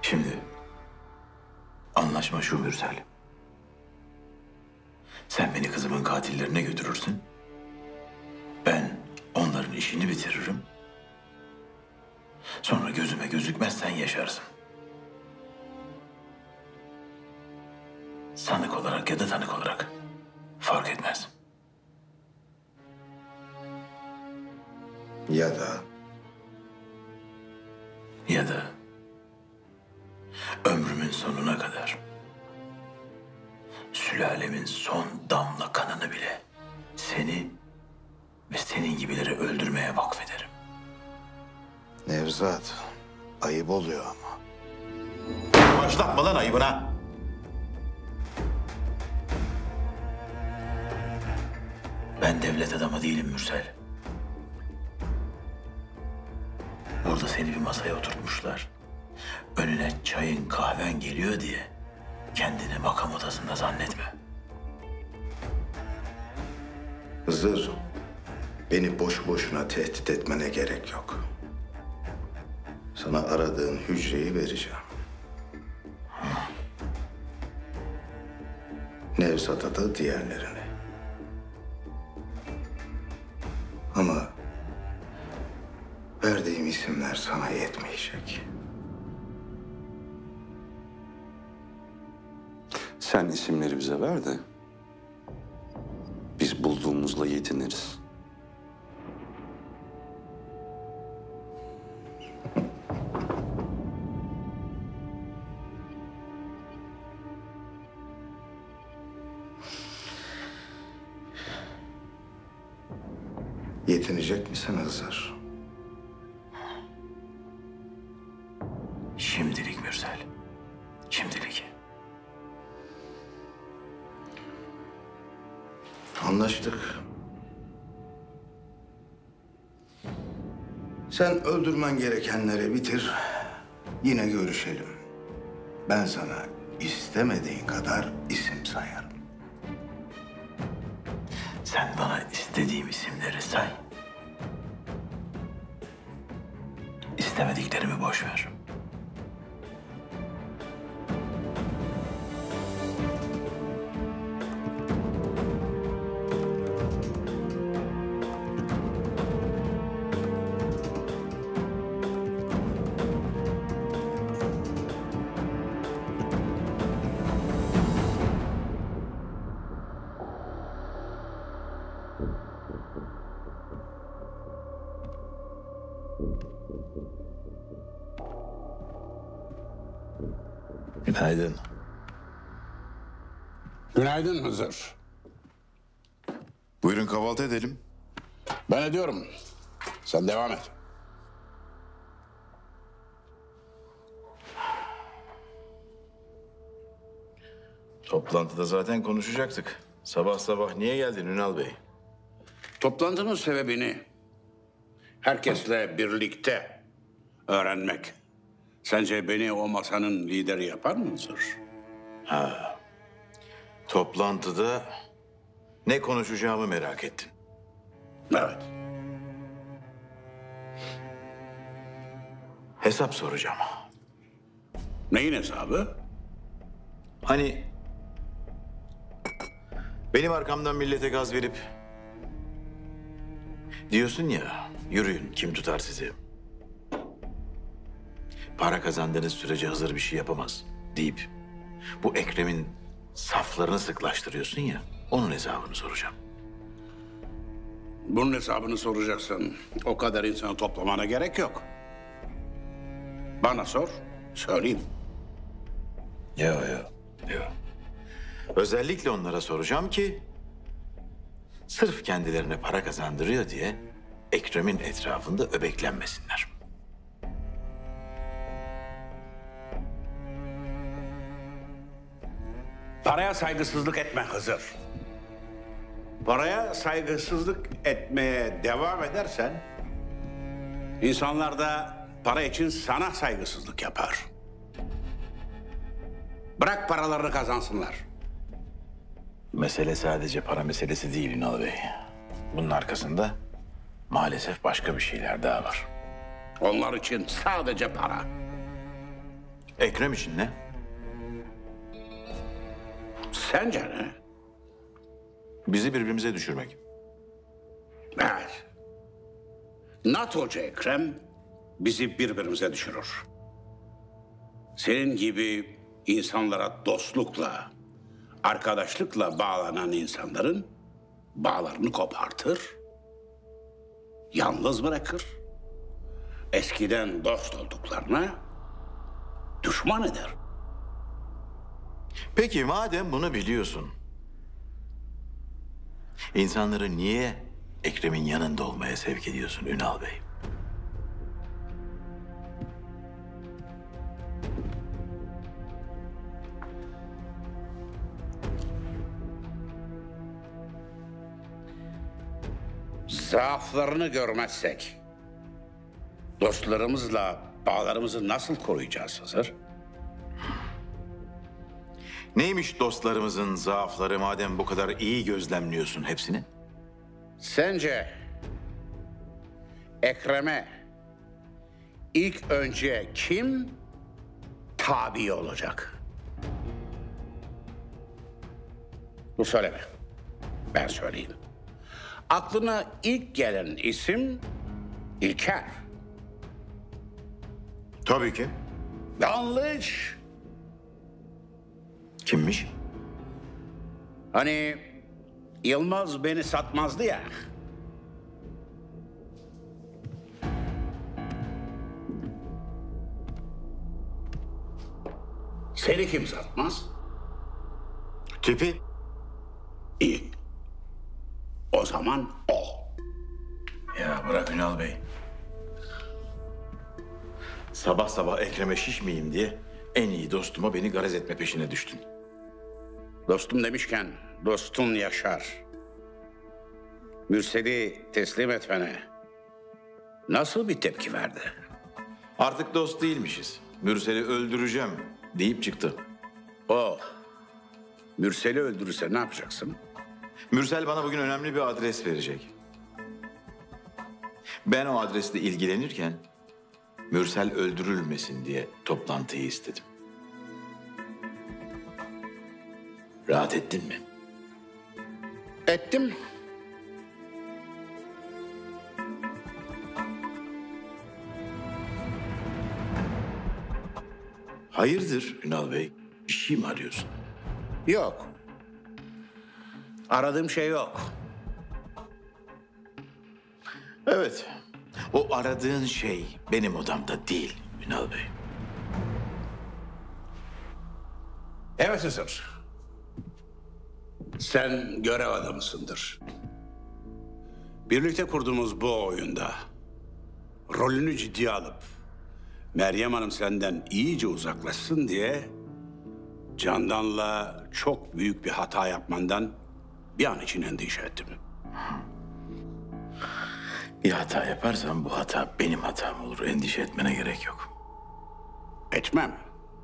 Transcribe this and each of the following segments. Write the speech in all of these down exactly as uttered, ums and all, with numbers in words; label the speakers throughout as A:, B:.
A: Şimdi anlaşma şu Mürsel. Sen beni kızımın katillerine götürürsün. Ben onların işini bitiririm. Sonra gözüme gözükmezsen yaşarsın. Sanık olarak ya da tanık olarak fark etmez.
B: Ya da
A: Ya da ömrümün sonuna kadar sülalemin son damla kanını bile seni ve senin gibileri öldürmeye vakfederim.
B: Nevzat, ayıp oluyor ama.
A: Başlatma lan ayıbına. Ben devlet adamı değilim Mürsel. Burada seni bir masaya oturtmuşlar. Önüne çayın kahven geliyor diye kendini makam odasında zannetme.
B: Hızır, beni boş boşuna tehdit etmene gerek yok. Sana aradığın hücreyi vereceğim. Nevzat'a da diğerlerini. Ama verdiğim isimler sana yetmeyecek.
C: Sen isimleri bize ver de biz bulduğumuzla yetiniriz.
B: Yetinecek misin Hızır?
A: Şimdilik Mürsel. Şimdilik.
B: Anlaştık. Sen öldürmen gerekenleri bitir. Yine görüşelim. Ben sana istemediğin kadar isim sayarım.
A: Sen bana istediğim isimleri say. İstemediklerimi boş ver. Günaydın.
D: Günaydın Hızır.
E: Buyurun kahvaltı edelim.
D: Ben ediyorum. Sen devam et.
E: Toplantıda zaten konuşacaktık. Sabah sabah niye geldin Ünal Bey?
D: Toplantının sebebini herkesle birlikte öğrenmek. Sence beni o masanın lideri yapar mı Hızır?
E: Toplantıda ne konuşacağımı merak ettin.
D: Evet.
E: Hesap soracağım.
D: Neyin hesabı?
E: Hani benim arkamdan millete gaz verip diyorsun ya, yürüyün kim tutar sizi? Para kazandığınız sürece Hızır bir şey yapamaz deyip bu Ekrem'in saflarını sıklaştırıyorsun ya, onun hesabını soracağım.
D: Bunun hesabını soracaksın. O kadar insanı toplamana gerek yok. Bana sor, söyleyeyim.
E: Yok yok. Yok. Özellikle onlara soracağım ki sırf kendilerine para kazandırıyor diye Ekrem'in etrafında öbeklenmesinler.
D: Paraya saygısızlık etme Hızır. Paraya saygısızlık etmeye devam edersen insanlar da para için sana saygısızlık yapar. Bırak paralarını kazansınlar.
E: Mesele sadece para meselesi değil Ünal Bey. Bunun arkasında maalesef başka bir şeyler daha var.
D: Onlar için sadece para.
E: Ekrem için ne?
D: Sence ne?
E: Bizi birbirimize düşürmek.
D: Evet. NATO'cu Ekrem bizi birbirimize düşürür. Senin gibi insanlara dostlukla, arkadaşlıkla bağlanan insanların bağlarını kopartır, yalnız bırakır, eskiden dost olduklarına düşman eder.
E: Peki madem bunu biliyorsun, insanları niye Ekrem'in yanında olmaya sevk ediyorsun Ünal Bey?
D: Zaaflarını görmezsek dostlarımızla bağlarımızı nasıl koruyacağız Hızır?
E: Neymiş dostlarımızın zaafları madem bu kadar iyi gözlemliyorsun hepsini?
D: Sence Ekrem'e ilk önce kim tabi olacak? Bu söyleme. Ben söyleyeyim. Aklına ilk gelen isim İlker.
E: Tabii ki.
D: Yanlış.
E: Kimmiş?
D: Hani Yılmaz beni satmazdı ya. Seni kim satmaz?
E: Tipi.
D: İyi. O zaman o.
E: Ya bırak Ünal Bey. Sabah sabah Ekrem'e şişmeyeyim diye en iyi dostuma beni garez etme peşine düştün.
D: Dostum demişken dostun Yaşar. Mürsel'i teslim etmene nasıl bir tepki verdi?
E: Artık dost değilmişiz. Mürsel'i öldüreceğim deyip çıktı.
D: O Mürsel'i öldürürse ne yapacaksın?
E: Mürsel bana bugün önemli bir adres verecek. Ben o adresle ilgilenirken Mürsel öldürülmesin diye toplantıyı istedim. Rahat ettin mi?
D: Ettim.
E: Hayırdır Ünal Bey? Bir şey mi arıyorsun?
D: Yok. Aradığım şey yok.
E: Evet. O aradığın şey benim odamda değil Ünal Bey.
D: Evet Hızır. Sen görev adamısındır. Birlikte kurduğumuz bu oyunda rolünü ciddiye alıp Meryem Hanım senden iyice uzaklaşsın diye Candan'la çok büyük bir hata yapmandan bir an için endişe ettim.
E: Bir hata yaparsam bu hata benim hatam olur. Endişe etmene gerek yok.
D: Etmem.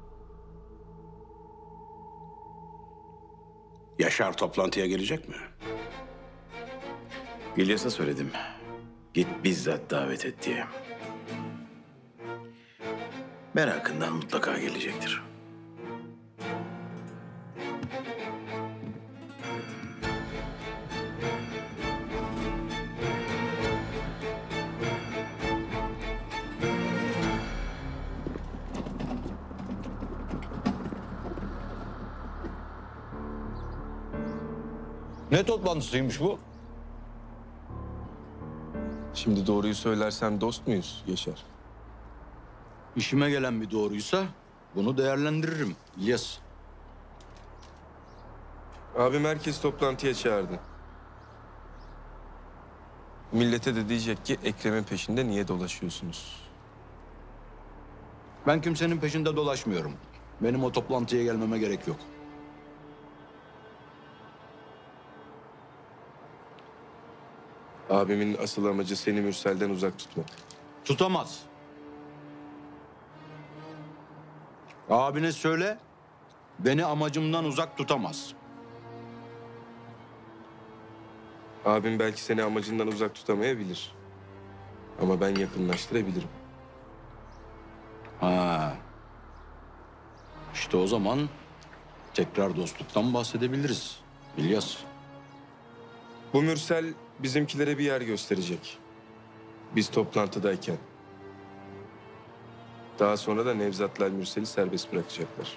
D: Yaşar toplantıya gelecek mi?
E: İlyas'a söyledim. Git bizzat davet et diye. Merakından mutlaka gelecektir.
F: Ne toplantısıymış bu?
G: Şimdi doğruyu söylersem dost muyuz Yaşar?
F: İşime gelen bir doğruysa bunu değerlendiririm İlyas.
G: Abim herkes toplantıya çağırdı. Millete de diyecek ki Ekrem'in peşinde niye dolaşıyorsunuz?
F: Ben kimsenin peşinde dolaşmıyorum. Benim o toplantıya gelmeme gerek yok.
G: Abimin asıl amacı seni Mürsel'den uzak tutmak.
F: Tutamaz. Abine söyle, beni amacımdan uzak tutamaz.
G: Abim belki seni amacından uzak tutamayabilir. Ama ben yakınlaştırabilirim.
F: Ha. İşte o zaman tekrar dostluktan bahsedebiliriz İlyas.
G: Bu Mürsel bizimkilere bir yer gösterecek. Biz toplantıdayken. Daha sonra da Nevzat'la Mürsel'i serbest bırakacaklar.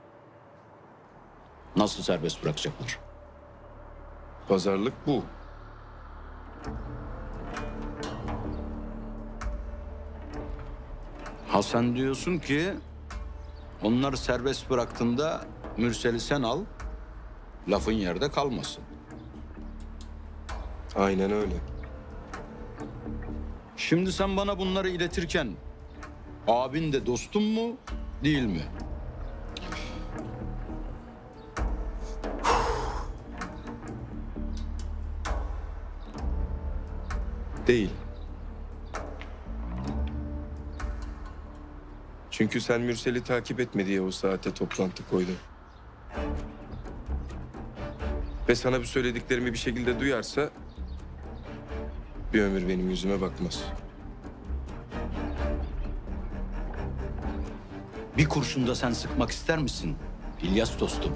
F: Nasıl serbest bırakacaklar?
G: Pazarlık bu.
F: Ha sen diyorsun ki onları serbest bıraktığında Mürsel'i sen al, lafın yerde kalmasın.
G: Aynen öyle.
F: Şimdi sen bana bunları iletirken abin de dostun mu değil mi?
G: Değil. Çünkü sen Mürsel'i takip etme diye o saate toplantı koydun. Ve sana bu söylediklerimi bir şekilde duyarsa bir ömür benim yüzüme bakmaz.
F: Bir kurşun da sen sıkmak ister misin İlyas dostum?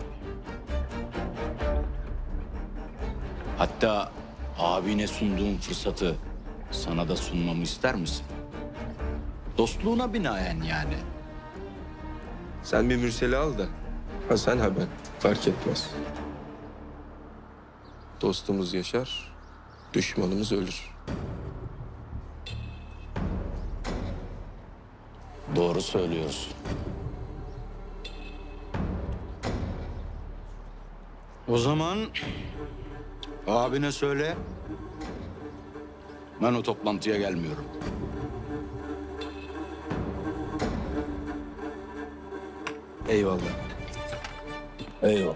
F: Hatta abine sunduğum fırsatı sana da sunmamı ister misin? Dostluğuna binaen yani.
G: Sen bir Mürsel'i al da ha sen ha ben fark etmez. Dostumuz yaşar, düşmanımız ölür.
F: Doğru söylüyorsun. O zaman abine söyle. Ben o toplantıya gelmiyorum.
G: Eyvallah.
A: Eyvallah.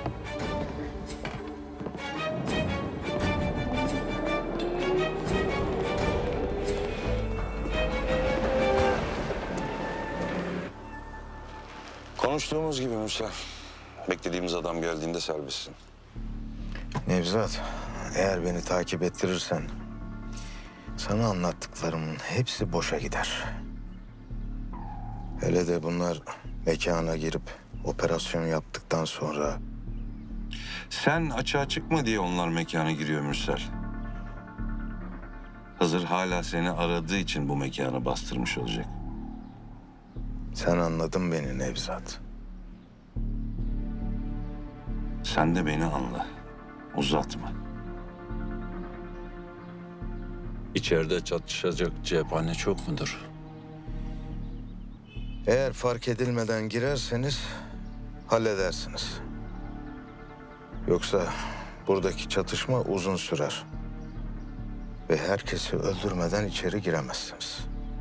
C: Konuştuğumuz gibi Mürsel. Beklediğimiz adam geldiğinde serbestsin.
B: Nevzat, eğer beni takip ettirirsen sana anlattıklarımın hepsi boşa gider. Hele de bunlar mekana girip operasyon yaptıktan sonra
C: Sen açığa çıkma diye onlar mekana giriyor Mürsel. Hazır hala seni aradığı için bu mekana bastırmış olacak.
B: sen anladın beni Nevzat.
C: Sen de beni anla. Uzatma.
H: İçeride çatışacak cephane çok mudur?
B: Eğer fark edilmeden girerseniz halledersiniz. Yoksa buradaki çatışma uzun sürer. Ve herkesi öldürmeden içeri giremezsiniz.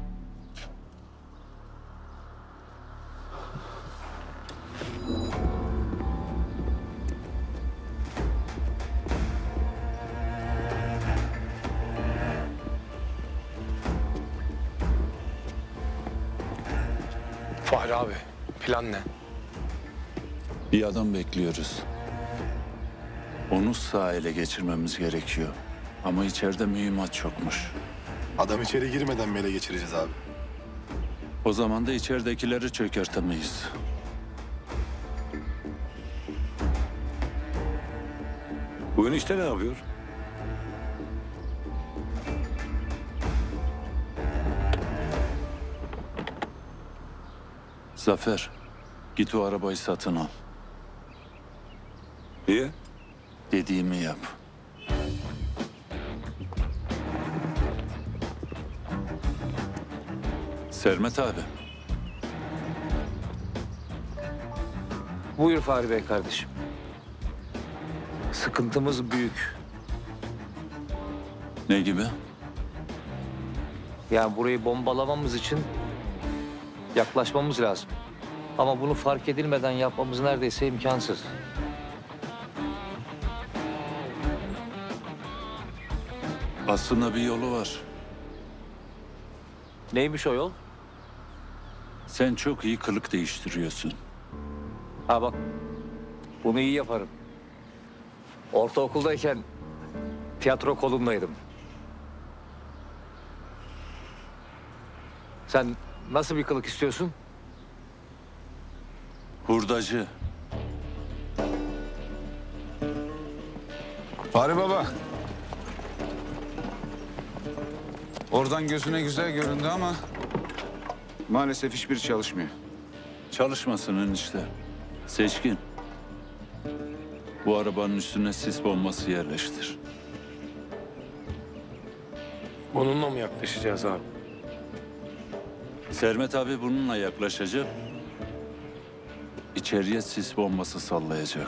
G: Fahri abi, plan ne?
H: Bir adam bekliyoruz. Onu sağ ele geçirmemiz gerekiyor. Ama içeride mühimmat çokmuş.
I: Adam içeri girmeden mi ele geçireceğiz abi?
H: O zaman da içeridekileri çökertemeyiz.
I: Bu enişte ne yapıyor?
H: Zafer, git o arabayı satın al.
I: Niye?
H: Dediğimi yap. Sermet abi.
J: Buyur Fahri Bey kardeşim. Sıkıntımız büyük.
H: Ne gibi?
J: Yani burayı bombalamamız için yaklaşmamız lazım. Ama bunu fark edilmeden yapmamız neredeyse imkansız.
H: Aslında bir yolu var.
J: Neymiş o yol?
H: Sen çok iyi kılık değiştiriyorsun.
J: Ha bak, bunu iyi yaparım. Ortaokuldayken tiyatro kolundaydım. Sen nasıl bir kılık istiyorsun?
H: Hurdacı.
K: Fahri Baba. Oradan gözüne güzel göründü ama maalesef hiçbir çalışmıyor.
H: Çalışmasın enişte. Seçkin. Bu arabanın üstüne sis bombası yerleştir.
G: Onunla mı yaklaşacağız abi?
H: Sermet abi bununla yaklaşacak. İçeriye sis bombası sallayacak.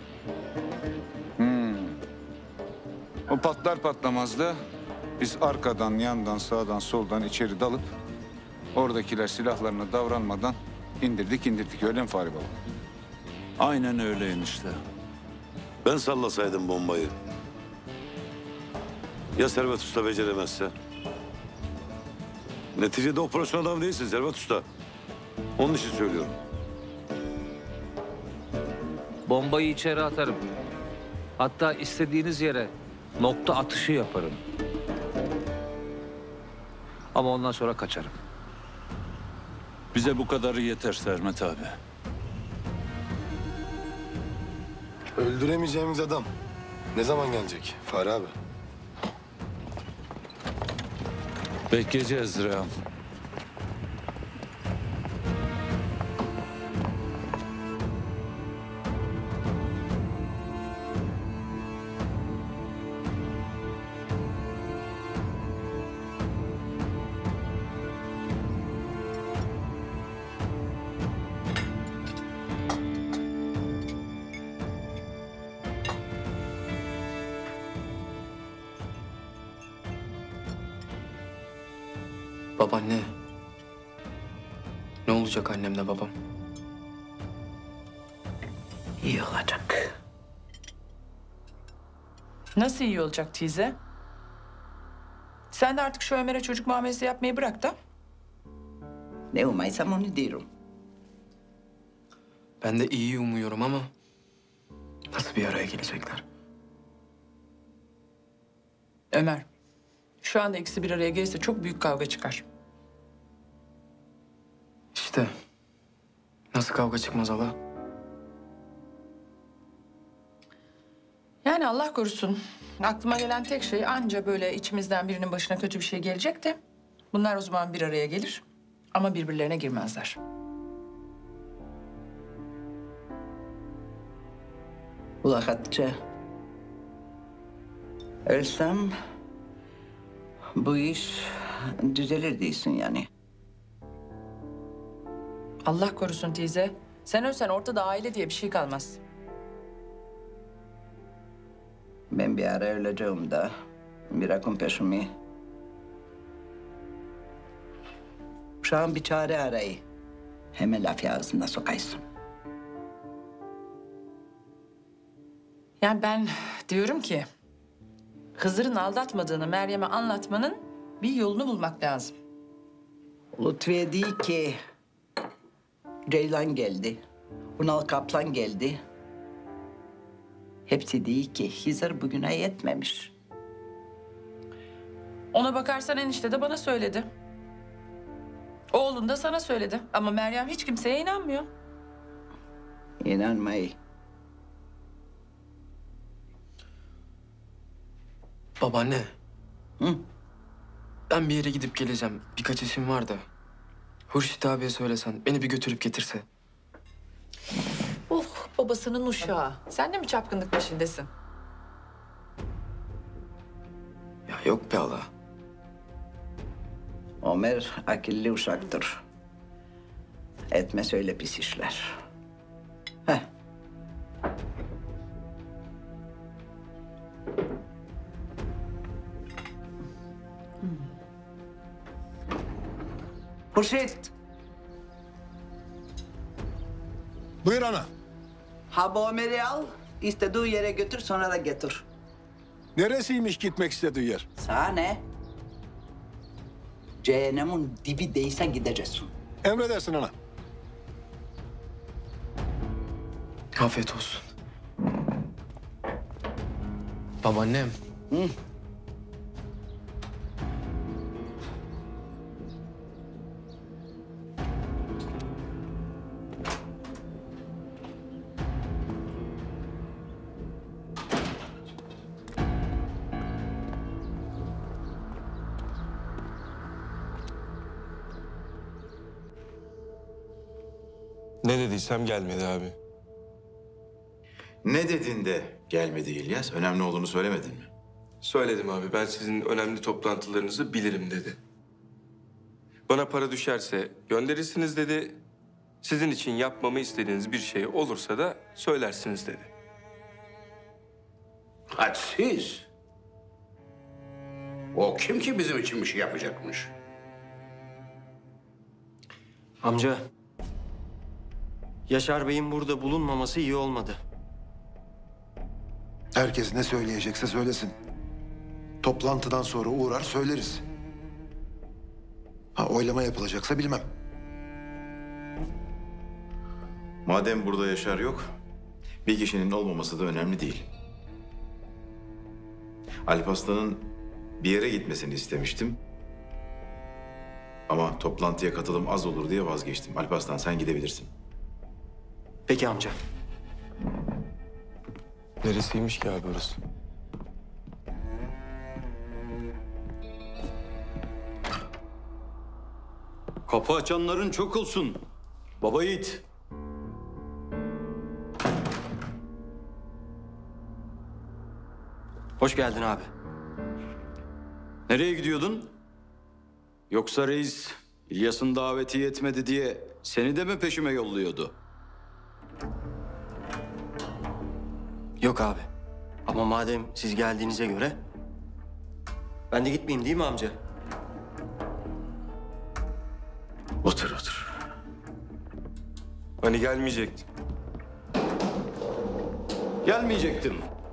K: O patlar patlamaz da biz arkadan, yandan, sağdan, soldan içeri dalıp oradakiler silahlarına davranmadan indirdik indirdik. Öyle mi Fahri Baba?
H: Aynen öyle enişte.
I: Ben sallasaydım bombayı. Ya Servet Usta beceremezse? Neticede operasyon adamı değilsin Servet Usta. Onun için söylüyorum.
J: Bombayı içeri atarım. Hatta istediğiniz yere nokta atışı yaparım. Ama ondan sonra kaçarım.
H: Bize bu kadarı yeter Sermet abi.
I: Öldüremeyeceğimiz adam ne zaman gelecek Fahri abi?
H: Bekleyeceğiz Rehan.
G: Babaanne. Ne olacak annemle babam?
L: İyi olacak.
M: Nasıl iyi olacak teyze? Sen de artık şu Ömer'e çocuk muamelesi yapmayı bırak da.
L: Ne umaysam onu diyorum.
G: Ben de iyi umuyorum ama nasıl bir araya gelecekler?
M: Ömer, şu anda ikisi bir araya gelirse çok büyük kavga çıkar.
G: İşte nasıl kavga çıkmaz hala?
M: Yani Allah korusun. Aklıma gelen tek şey anca böyle içimizden birinin başına kötü bir şey gelecek de bunlar o zaman bir araya gelir ama birbirlerine girmezler.
L: Ula Hatice. Ölsem bu iş düzelir değilsin yani.
M: Allah korusun teyze. Sen ölsen ortada aile diye bir şey kalmaz.
L: Ben bir ara öleceğim da bırakın peşimi. Şu an bir çare arayı. Hemen lafı ağzına sokaysın.
M: Yani ben diyorum ki Hızır'ın aldatmadığını Meryem'e anlatmanın bir yolunu bulmak lazım.
L: Lütfiye değil ki Ceylan geldi. Unal Kaplan geldi. Hepsi değil ki Hızır bugüne yetmemiş.
M: Ona bakarsan enişte de bana söyledi. Oğlun da sana söyledi. Ama Meryem hiç kimseye inanmıyor.
L: İnanmayı.
G: Babaanne.
L: Hı?
G: Ben bir yere gidip geleceğim. Birkaç işim var da. Hurşit abiye söylesen beni bir götürüp getirse.
M: Oh babasının uşağı. Sen de mi çapkınlık peşindesin?
G: Ya yok be hala.
L: Ömer akıllı uşaktır. Etmez öyle pis işler. Heh. Hurşit.
I: Buyur ana.
L: Ha bu Ömer'i al, istediği yere götür sonra da getir.
I: Neresiymiş gitmek istediği yer?
L: Sana ne? Cehennemin dibi değilse gideceksin.
I: Emredersin ana.
G: Afiyet olsun. Babaannem.
L: Hı.
G: Ne dediysem gelmedi abi.
E: Ne dedin de gelmedi İlyas? Önemli olduğunu söylemedin mi?
G: Söyledim abi, ben sizin önemli toplantılarınızı bilirim dedi. Bana para düşerse gönderirsiniz dedi. Sizin için yapmamı istediğiniz bir şey olursa da söylersiniz dedi.
D: Hadsiz. O kim ki bizim için bir şey yapacakmış?
N: Amca, Yaşar Bey'in burada bulunmaması iyi olmadı.
B: Herkes ne söyleyecekse söylesin. Toplantıdan sonra uğrar söyleriz. Ha, oylama yapılacaksa bilmem.
E: Madem burada Yaşar yok, bir kişinin olmaması da önemli değil. Alparslan'ın bir yere gitmesini istemiştim. Ama toplantıya katılım az olur diye vazgeçtim. Alparslan sen gidebilirsin.
N: Peki amca.
G: Neresiymiş ki abi orası?
H: Kapı açanların çok olsun. Baba yiğit.
N: Hoş geldin abi.
H: Nereye gidiyordun? Yoksa reis İlyas'ın daveti yetmedi diye seni de mi peşime yolluyordu?
N: Yok abi. Ama madem siz geldiğinize göre ben de gitmeyeyim değil mi amca?
E: Otur otur.
G: Hani gelmeyecektin?
H: Gelmeyecektim.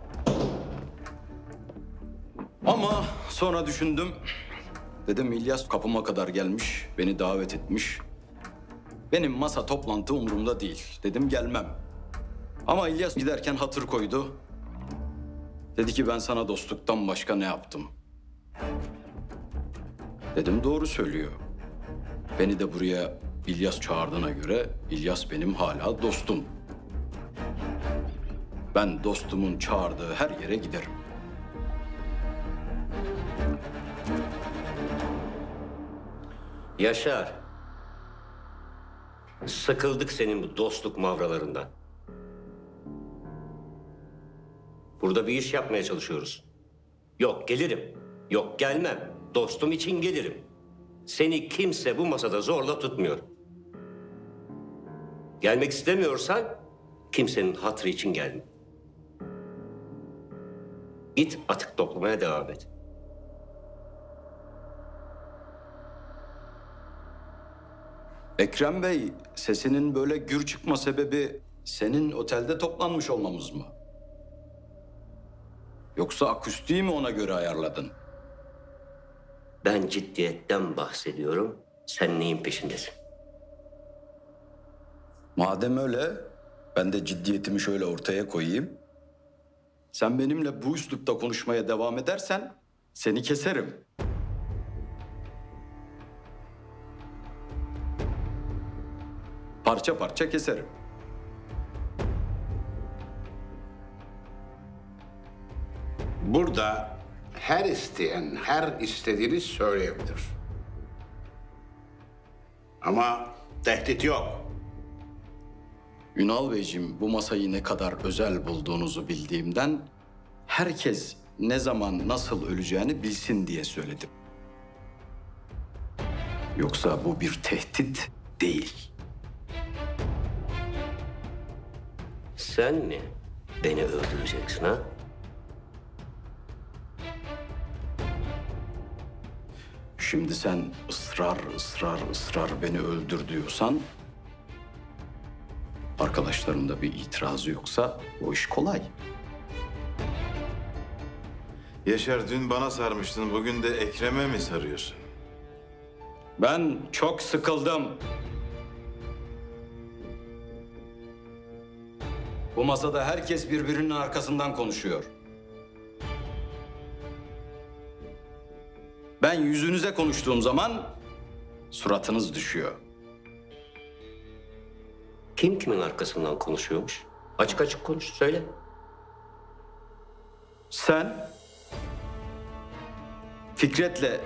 H: Ama sonra düşündüm. Dedim İlyas kapıma kadar gelmiş, beni davet etmiş. Benim masa toplantı umurumda değil. Dedim gelmem. Ama İlyas giderken hatır koydu. Dedi ki ben sana dostluktan başka ne yaptım? Dedim doğru söylüyor. Beni de buraya İlyas çağırdığına göre İlyas benim hala dostum. Ben dostumun çağırdığı her yere giderim.
O: Yaşar. Sıkıldık senin bu dostluk mavralarından. Burada bir iş yapmaya çalışıyoruz. Yok gelirim, yok gelmem. Dostum için gelirim. Seni kimse bu masada zorla tutmuyor. Gelmek istemiyorsan kimsenin hatırı için gelme. Git atık toplamaya devam et.
H: Ekrem Bey, sesinin böyle gür çıkma sebebi senin otelde toplanmış olmamız mı? Yoksa akustiği mi ona göre ayarladın?
O: Ben ciddiyetten bahsediyorum. Sen neyin peşindesin?
H: Madem öyle, ben de ciddiyetimi şöyle ortaya koyayım. Sen benimle bu üslupta konuşmaya devam edersen seni keserim. Parça parça keserim.
D: Burada her isteyen her istediğini söyleyebilir. Ama tehdit yok.
H: Ünal Beyciğim, bu masayı ne kadar özel bulduğunuzu bildiğimden herkes ne zaman nasıl öleceğini bilsin diye söyledim. Yoksa bu bir tehdit değil.
O: Sen mi beni öldüreceksin ha?
H: Şimdi sen ısrar, ısrar, ısrar beni öldür diyorsan... arkadaşların da bir itirazı yoksa o iş kolay.
E: Yaşar dün bana sarmıştın, bugün de Ekrem'e mi sarıyorsun?
H: Ben çok sıkıldım. Bu masada herkes birbirinin arkasından konuşuyor. Ben yüzünüze konuştuğum zaman suratınız düşüyor.
O: Kim kimin arkasından konuşuyormuş? Açık açık konuş, söyle.
H: Sen Fikret'le,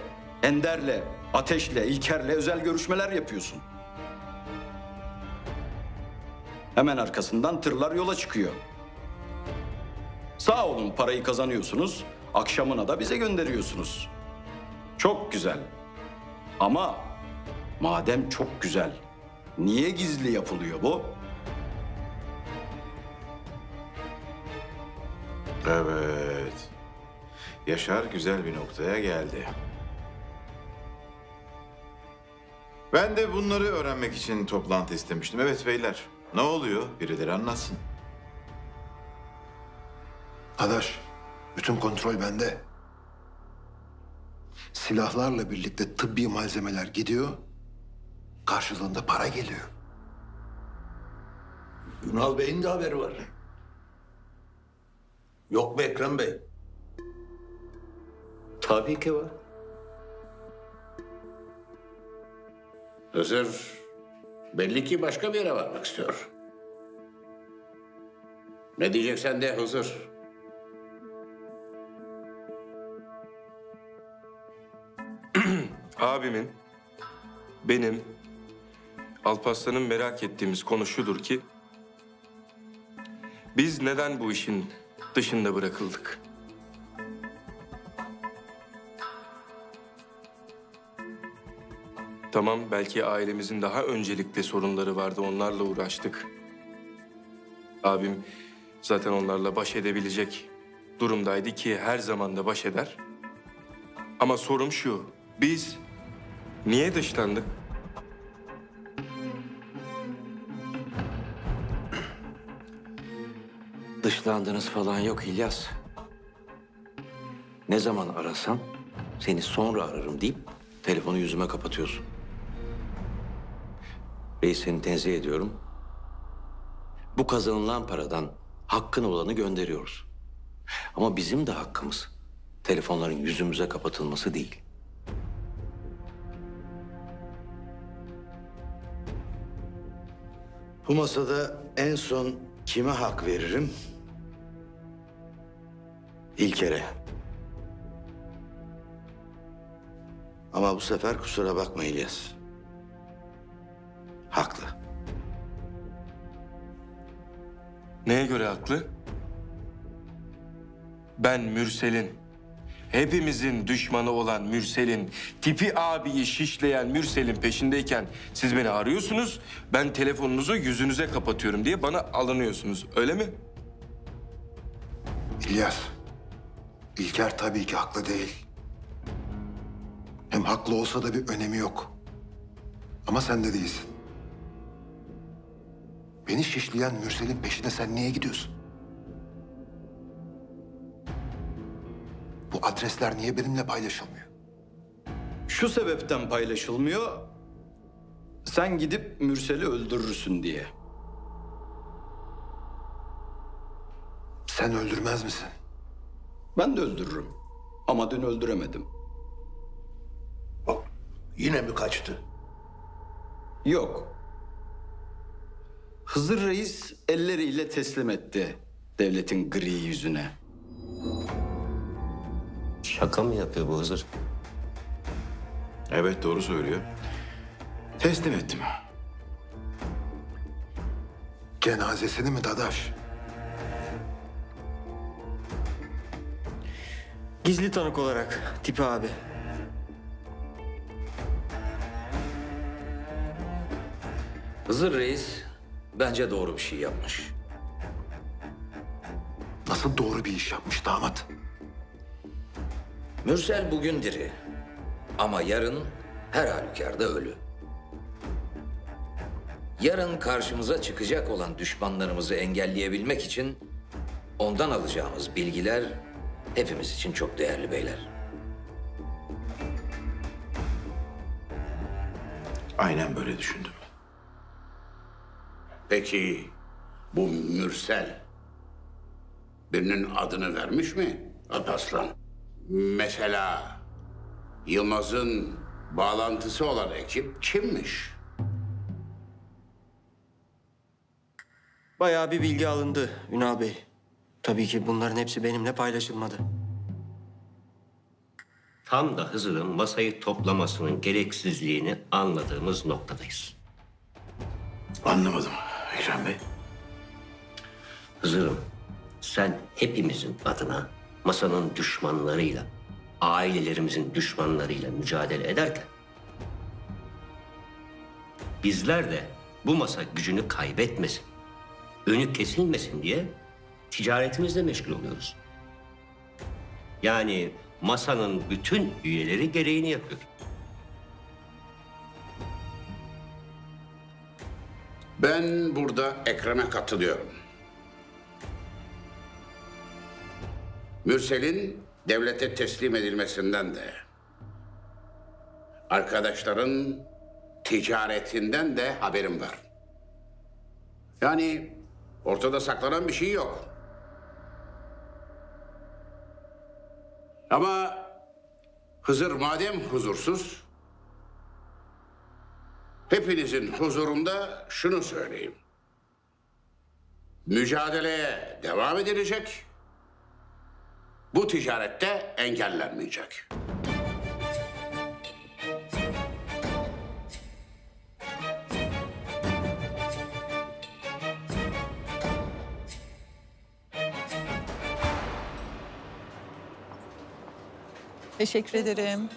H: Ender'le, Ateş'le, İlker'le özel görüşmeler yapıyorsun. Hemen arkasından tırlar yola çıkıyor. Sağ olun, parayı kazanıyorsunuz, akşamına da bize gönderiyorsunuz. Çok güzel. Ama madem çok güzel, niye gizli yapılıyor bu?
E: Evet. Yaşar güzel bir noktaya geldi. Ben de bunları öğrenmek için toplantı istemiştim. Evet beyler, ne oluyor? Birileri anlatsın.
B: Adaş, bütün kontrol bende. Silahlarla birlikte tıbbi malzemeler gidiyor. Karşılığında para geliyor.
A: Ünal Bey'in de haberi var. Yok mu Ekrem Bey?
O: Tabii ki var.
D: Hızır belli ki başka bir yere varmak istiyor. Ne diyeceksen de Hızır.
G: Abimin, benim, Alparslan'ın merak ettiğimiz konu şudur ki... biz neden bu işin dışında bırakıldık? Tamam, belki ailemizin daha öncelikli sorunları vardı, onlarla uğraştık. Abim zaten onlarla baş edebilecek durumdaydı ki her zaman da baş eder. Ama sorum şu, biz niye dışlandık?
A: Dışlandığınız falan yok İlyas. Ne zaman arasam seni sonra ararım deyip telefonu yüzüme kapatıyorsun. Reis, seni tenzih ediyorum. Bu kazanılan paradan hakkın olanı gönderiyoruz. Ama bizim de hakkımız telefonların yüzümüze kapatılması değil. Bu masada en son kime hak veririm? İlker'e. Ama bu sefer kusura bakma İlyas. Haklı.
G: Neye göre haklı? Ben Mürsel'in, hepimizin düşmanı olan Mürsel'in, tipi abiyi şişleyen Mürsel'in peşindeyken siz beni arıyorsunuz, ben telefonunuzu yüzünüze kapatıyorum diye bana alınıyorsunuz, öyle mi?
B: İlyas, İlker tabii ki haklı değil. Hem haklı olsa da bir önemi yok. Ama sen de değilsin. Beni şişleyen Mürsel'in peşine sen niye gidiyorsun? Bu adresler niye benimle paylaşılmıyor?
H: Şu sebepten paylaşılmıyor, sen gidip Mürsel'i öldürürsün diye.
B: Sen öldürmez misin?
H: Ben de öldürürüm. Ama dün öldüremedim.
A: Yine mi kaçtı?
H: Yok. Hızır Reis elleriyle teslim etti devletin gri yüzüne.
O: Şaka mı yapıyor bu Hızır?
E: Evet, doğru söylüyor. Teslim ettim.
B: Cenazesini mi Dadaş?
N: Gizli tanık olarak Tipi abi.
A: Hızır Reis bence doğru bir şey yapmış.
B: Nasıl doğru bir iş yapmış damat?
A: Mürsel bugün diri ama yarın her halükarda ölü. Yarın karşımıza çıkacak olan düşmanlarımızı engelleyebilmek için ondan alacağımız bilgiler hepimiz için çok değerli beyler.
E: Aynen böyle düşündüm.
D: Peki bu Mürsel birinin adını vermiş mi Alparslan? Mesela Yılmaz'ın bağlantısı olan ekip kimmiş?
N: Bayağı bir bilgi alındı Ünal Bey. Tabii ki bunların hepsi benimle paylaşılmadı.
O: Tam da Hızır'ın masayı toplamasının gereksizliğini anladığımız noktadayız.
E: Anlamadım Ekrem Bey.
O: Hızır'ım, sen hepimizin adına masanın düşmanlarıyla, ailelerimizin düşmanlarıyla mücadele ederken bizler de bu masa gücünü kaybetmesin, önü kesilmesin diye ticaretimizle meşgul oluyoruz. Yani masanın bütün üyeleri gereğini yapıyor.
D: Ben burada Ekrem'e katılıyorum. Mürsel'in devlete teslim edilmesinden de, arkadaşların ticaretinden de haberim var. Yani ortada saklanan bir şey yok. Ama Hızır madem huzursuz, hepinizin huzurunda şunu söyleyeyim. Mücadeleye devam edilecek, bu ticarette engellenmeyecek.
M: Teşekkür ederim.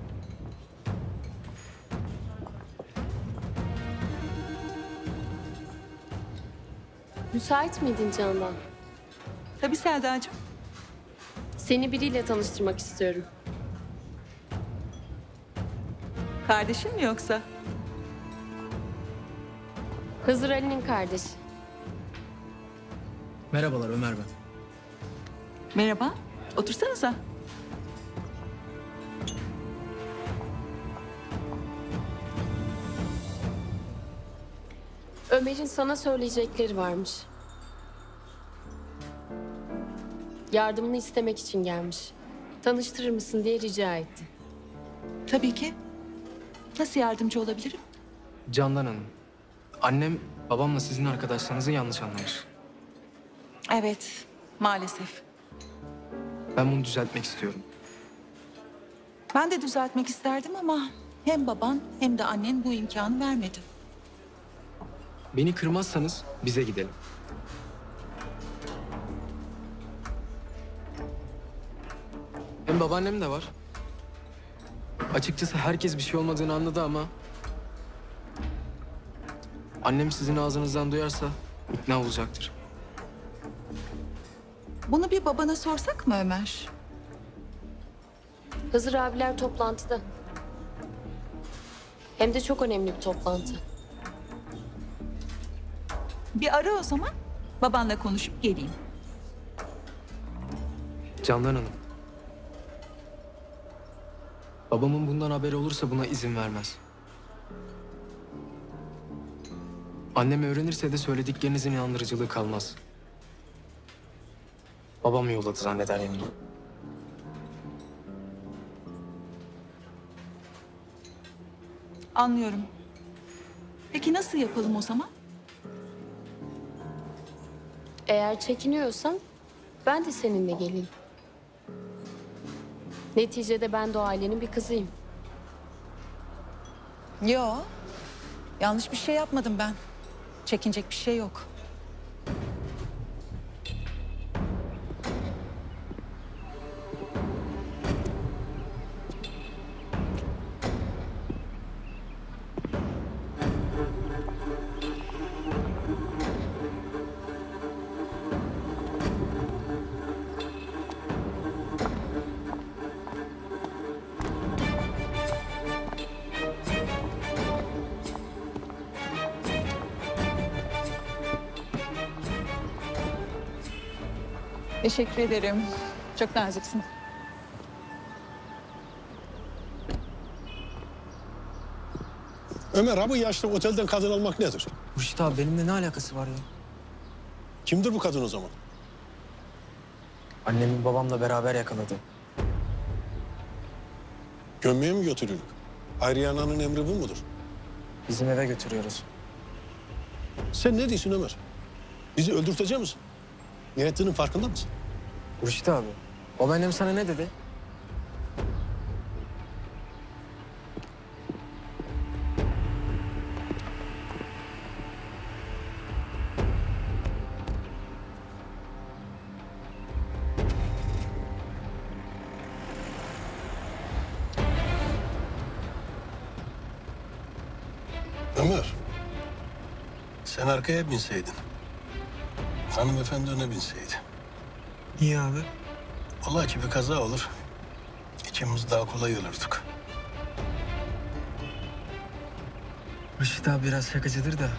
P: Müsait miydin Candan?
M: Tabii Selda'cığım.
P: Seni biriyle tanıştırmak istiyorum.
M: Kardeşin mi yoksa?
P: Hızır Ali'nin kardeşi.
Q: Merhabalar, Ömer ben.
M: Merhaba. Otursanıza.
P: Ömer'in sana söyleyecekleri varmış. Yardımını istemek için gelmiş. Tanıştırır mısın diye rica etti.
M: Tabii ki. Nasıl yardımcı olabilirim?
Q: Candan Hanım. Annem babamla sizin arkadaşlarınızı yanlış anlamış.
M: Evet, maalesef.
Q: Ben bunu düzeltmek istiyorum.
M: Ben de düzeltmek isterdim ama hem baban hem de annen bu imkanı vermedi.
Q: Beni kırmazsanız bize gidelim. Hem babaannem de var. Açıkçası herkes bir şey olmadığını anladı ama... annem sizin ağzınızdan duyarsa ikna olacaktır.
M: Bunu bir babana sorsak mı Ömer?
P: Hızır abiler toplantıda. Hem de çok önemli bir toplantı.
M: Bir ara o zaman. Babanla konuşup geleyim.
Q: Candan Hanım. Babamın bundan haberi olursa buna izin vermez. Annem öğrenirse de söylediklerinizin inandırıcılığı kalmaz. Babam yolladı zanneder yanıma.
M: Anlıyorum. Peki nasıl yapalım o zaman?
P: Eğer çekiniyorsan ben de seninle geleyim. Neticede ben de o ailenin bir kızıyım.
M: Yo. Yanlış bir şey yapmadım ben. Çekinecek bir şey yok. Teşekkür ederim. Çok naziksin.
R: Ömer, ha bu yaşta otelden kadın almak nedir?
Q: Hurşit abi benimle ne alakası var ya?
R: Kimdir bu kadın o zaman?
Q: Annemi babamla beraber yakaladı.
R: Gömmeye mi götürülük? Hayriye Ana'nın emri bu mudur?
Q: Bizim eve götürüyoruz.
R: Sen ne diyorsun Ömer? Bizi öldürtecek misin? Niyetinin farkında mısın?
Q: Hurşit abi, o annem sana ne dedi?
R: Ömer, sen arkaya binseydin. Hanımefendi öne binseydi.
Q: Niye abi?
R: Ola ki bir kaza olur. İkimiz daha kolay ölürdük.
Q: Rüşit abi biraz şakacıdır da.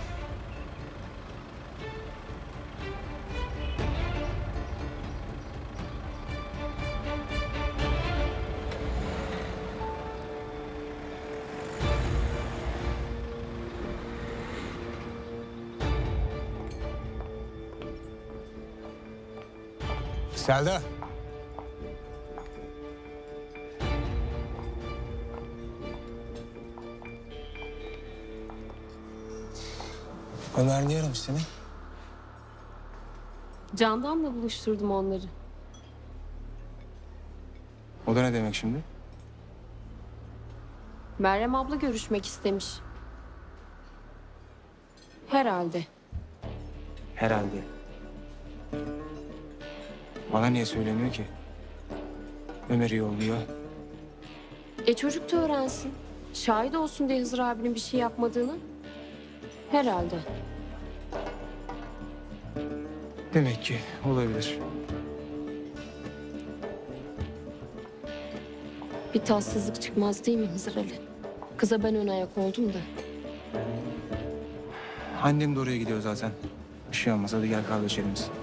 R: Selda.
Q: Ömer niye aramış seni?
P: Candan'la buluşturdum onları.
Q: O da ne demek şimdi?
P: Meryem abla görüşmek istemiş. Herhalde.
Q: Herhalde. Bana niye söylemiyor ki? Ömer iyi oluyor.
P: E çocuk da öğrensin. Şahit olsun diye Hızır abinin bir şey yapmadığını. Herhalde.
Q: Demek ki olabilir.
P: Bir tatsızlık çıkmaz değil mi Hızır Ali? Kıza ben ön ayak oldum da.
Q: Annem de oraya gidiyor zaten. Bir şey olmaz, hadi gel kahve içelim biz.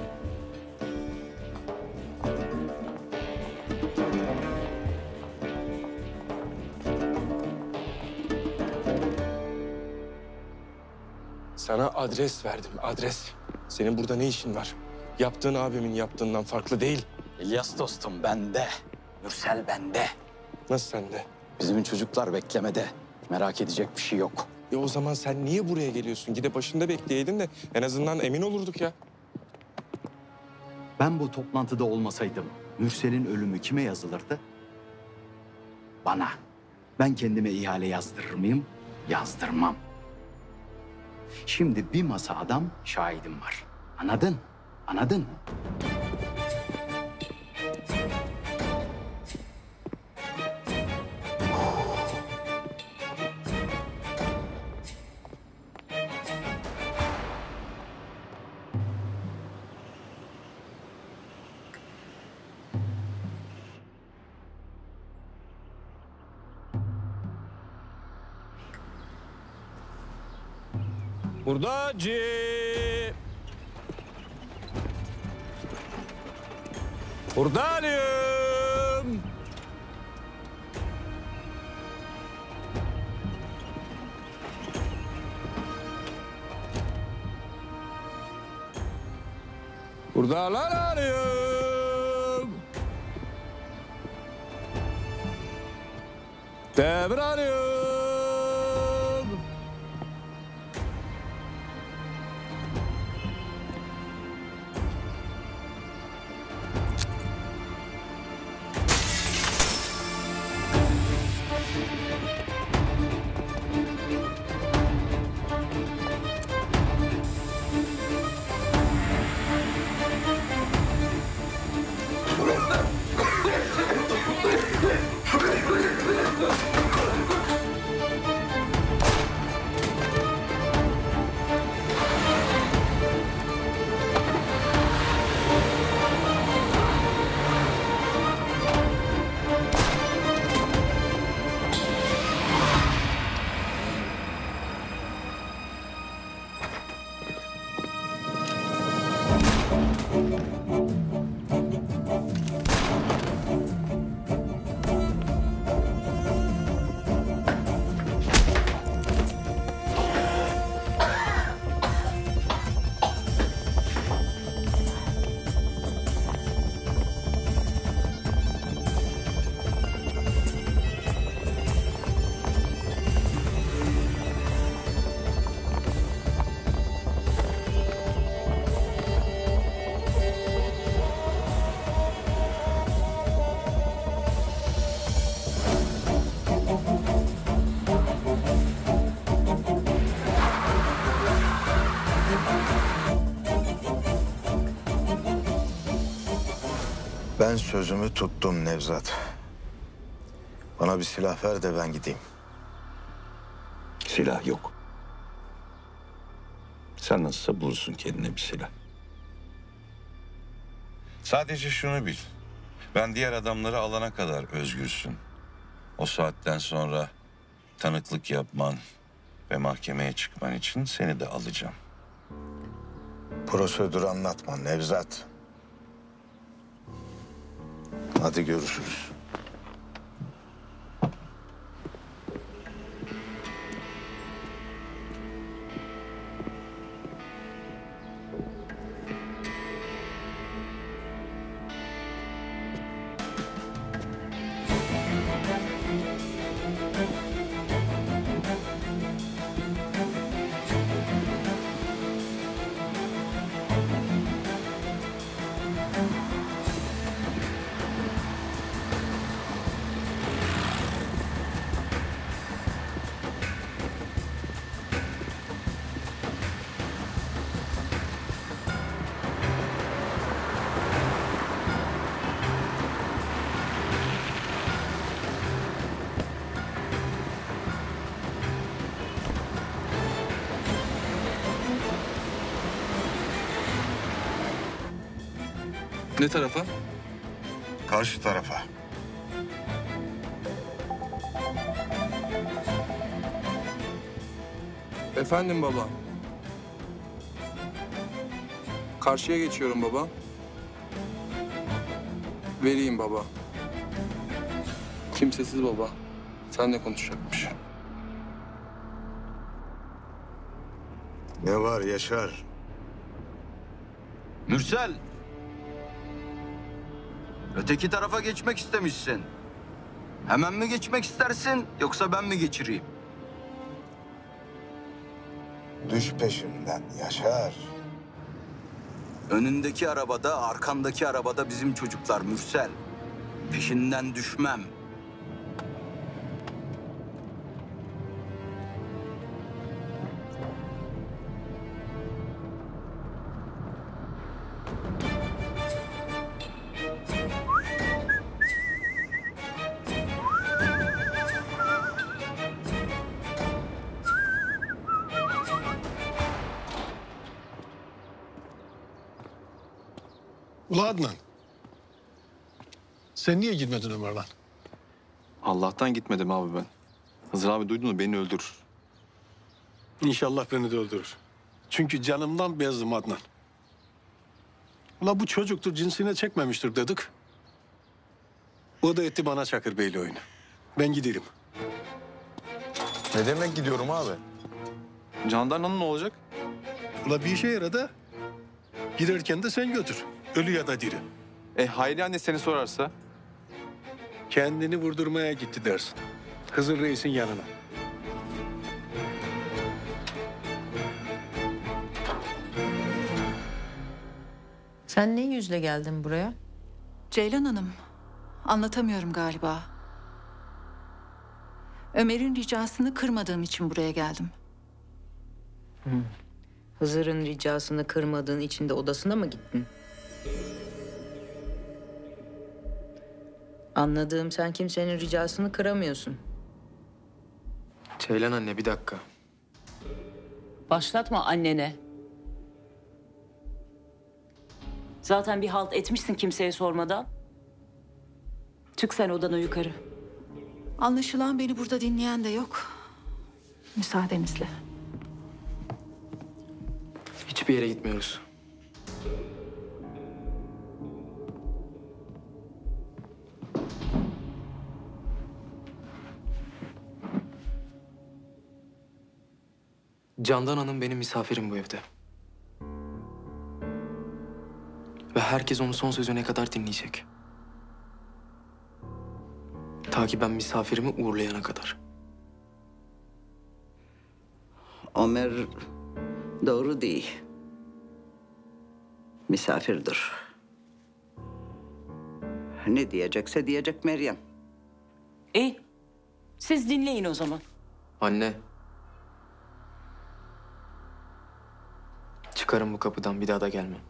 G: Sana adres verdim, adres. Senin burada ne işin var? Yaptığın abimin yaptığından farklı değil.
H: İlyas dostum bende. Mürsel bende.
G: Nasıl sende?
H: Bizim çocuklar beklemede. Merak edecek bir şey yok.
G: E o zaman sen niye buraya geliyorsun? Gide başında bekleyeydin de en azından emin olurduk ya.
H: Ben bu toplantıda olmasaydım Mürsel'in ölümü kime yazılırdı? Bana. Ben kendime ihale yazdırır mıyım? Yazdırmam. Şimdi bir masa adam şahidim var. Anladın? Anladın?
G: Hurdacı! Hurdalıyım! Hurdalar arıyorum! Devir arıyorum!
S: Ben sözümü tuttum Nevzat. Bana bir silah ver de ben gideyim.
E: Silah yok.
C: Sen nasılsa bulursun kendine bir silah. Sadece şunu bil. Ben diğer adamları alana kadar özgürsün. O saatten sonra tanıklık yapman ve mahkemeye çıkman için seni de alacağım.
S: Prosedürü anlatma Nevzat. Hadi görüşürüz.
G: Ne tarafa?
S: Karşı tarafa.
G: Efendim baba. Karşıya geçiyorum baba. Vereyim baba. Kimsesiz baba. Seninle konuşacakmış.
S: Ne var Yaşar?
H: Mürsel. Öteki tarafa geçmek istemişsin. Hemen mi geçmek istersin yoksa ben mi geçireyim?
S: Düş peşimden Yaşar.
H: Önündeki arabada, arkandaki arabada bizim çocuklar Mürsel. Peşinden düşmem.
R: Ula Adnan. Sen niye gitmedin Ömer'den?
T: Allah'tan gitmedim abi ben. Hızır abi duydun mu beni öldürür.
R: İnşallah beni de öldürür. Çünkü canımdan bezdim Adnan. Ula bu çocuktur, cinsine çekmemiştir dedik. O da etti bana Çakır Bey'le oyunu. Ben giderim.
T: Ne demek gidiyorum abi? Jandarmanın ne olacak?
R: Ula bir işe yaradı. Giderken de sen götür. Ölü ya da diri.
T: E Hayri anne seni sorarsa?
R: Kendini vurdurmaya gitti dersin. Hızır Reis'in yanına.
M: Sen ne yüzle geldin buraya?
U: Ceylan Hanım, anlatamıyorum galiba. Ömer'in ricasını kırmadığım için buraya geldim.
M: Hı. Hızır'ın ricasını kırmadığın için de odasına mı gittin? Anladığım sen kimsenin ricasını kıramıyorsun.
Q: Ceylan anne bir dakika.
V: Başlatma annene. Zaten bir halt etmişsin kimseye sormadan. Çık sen odana yukarı.
U: Anlaşılan beni burada dinleyen de yok. Müsaadenizle.
Q: Hiçbir yere gitmiyoruz. Candan Hanım benim misafirim bu evde. Ve herkes onun son sözüne kadar dinleyecek. Ta ki ben misafirimi uğurlayana kadar.
L: Ömer doğru değil. Misafirdir. Ne diyecekse diyecek Meryem.
V: İyi. Siz dinleyin o zaman.
Q: Anne. Çıkarım bu kapıdan bir daha da gelmem.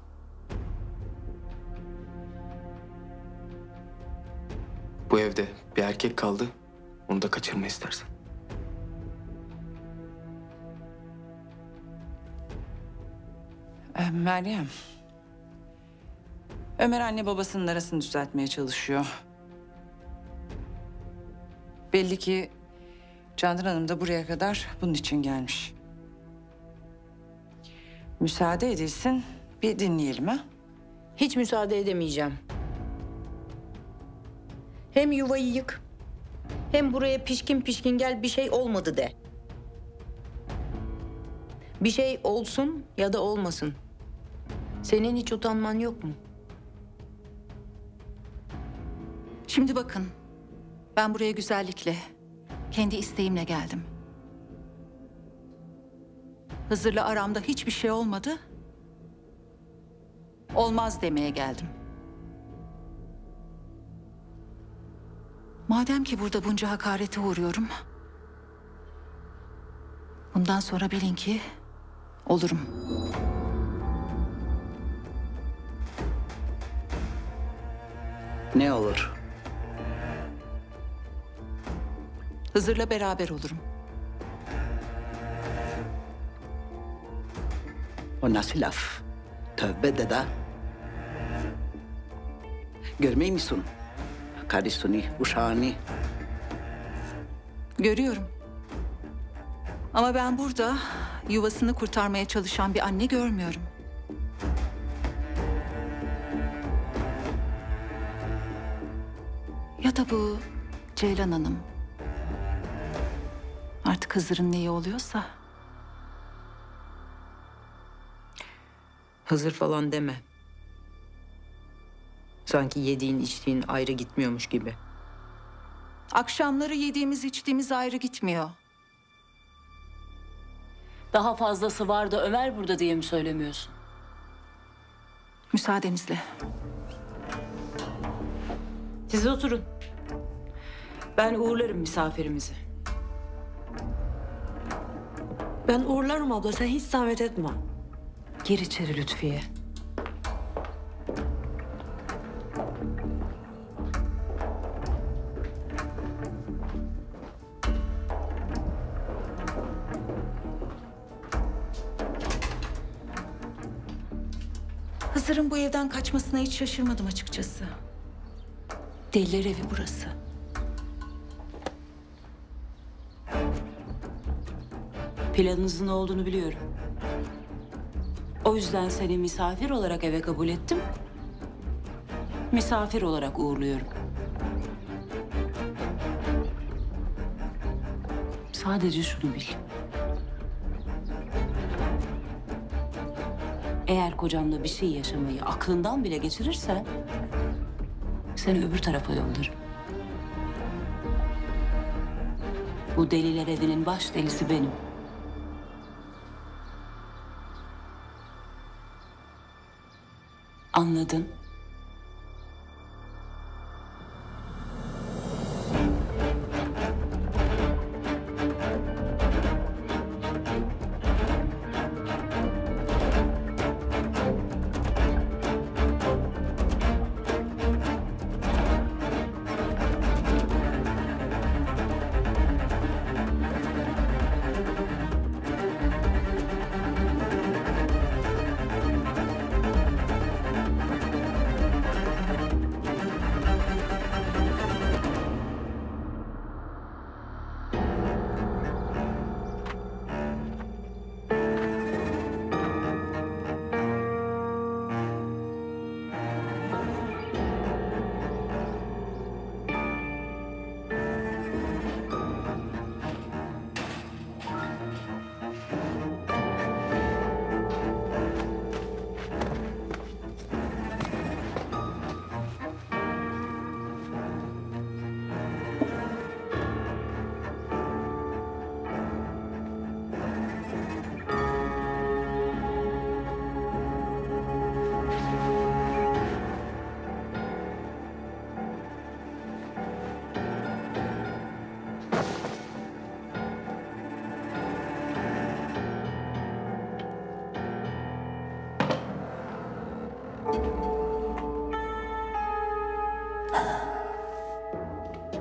Q: Bu evde bir erkek kaldı. Onu da kaçırma istersen.
M: Ee, Meryem. Ömer anne babasının arasını düzeltmeye çalışıyor. Belli ki Candan Hanım da buraya kadar bunun için gelmiş. Müsaade edilsin, bir dinleyelim ha.
F: Hiç müsaade edemeyeceğim. Hem yuvayı yık, hem buraya pişkin pişkin gel bir şey olmadı de. Bir şey olsun ya da olmasın. Senin hiç utanman yok mu?
U: Şimdi bakın, ben buraya güzellikle, kendi isteğimle geldim. Hızır'la aramda hiçbir şey olmadı. Olmaz demeye geldim. Madem ki burada bunca hakarete uğruyorum, bundan sonra bilin ki olurum.
L: Ne olur?
U: Hızır'la beraber olurum.
L: O nasıl laf? Tövbe dede. Görmey misin? Karısını, uşağını.
U: Görüyorum. Ama ben burada yuvasını kurtarmaya çalışan bir anne görmüyorum. Ya da bu Ceylan Hanım artık Hızır'ın neyi oluyorsa.
F: Hızır falan deme. Sanki yediğin içtiğin ayrı gitmiyormuş gibi.
U: Akşamları yediğimiz içtiğimiz ayrı gitmiyor.
V: Daha fazlası var da Ömer burada diye mi söylemiyorsun?
U: Müsaadenizle.
V: Siz oturun. Ben uğurlarım misafirimizi.
K: Ben uğurlarım abla, sen hiç zahmet etme.
V: Gir içeri Lütfiye.
U: Hızır'ın bu evden kaçmasına hiç şaşırmadım açıkçası. Deliler evi burası.
V: Planınızın ne olduğunu biliyorum. O yüzden seni misafir olarak eve kabul ettim. Misafir olarak uğurluyorum. Sadece şunu bil. Eğer kocamla bir şey yaşamayı aklından bile geçirirsen seni öbür tarafa yollarım. Bu deliler evinin baş delisi benim. Anladın?